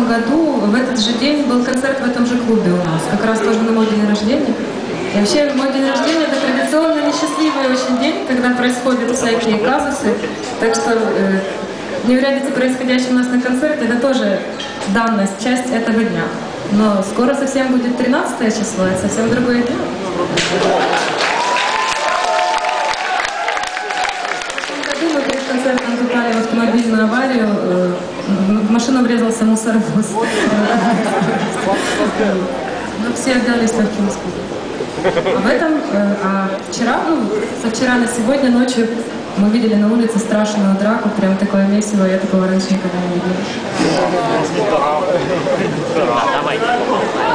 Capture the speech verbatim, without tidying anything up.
году в этот же день был концерт в этом же клубе у нас, как раз тоже на мой день рождения. И вообще мой день рождения — это традиционно несчастливый очень день, когда происходят всякие казусы. Так что э, неурядицы, происходящие у нас на концерте, это тоже данность, часть этого дня. Но скоро совсем будет тринадцатое число, это совсем другое дело. Мы перед концертом попали в автомобильную аварию, в машину врезался мусоровоз. Но все отдались легким испугом. А в этом, а вчера, ну, со вчера на сегодня ночью мы видели на улице страшную драку, прям такое месиво, я такого раньше никогда не видела.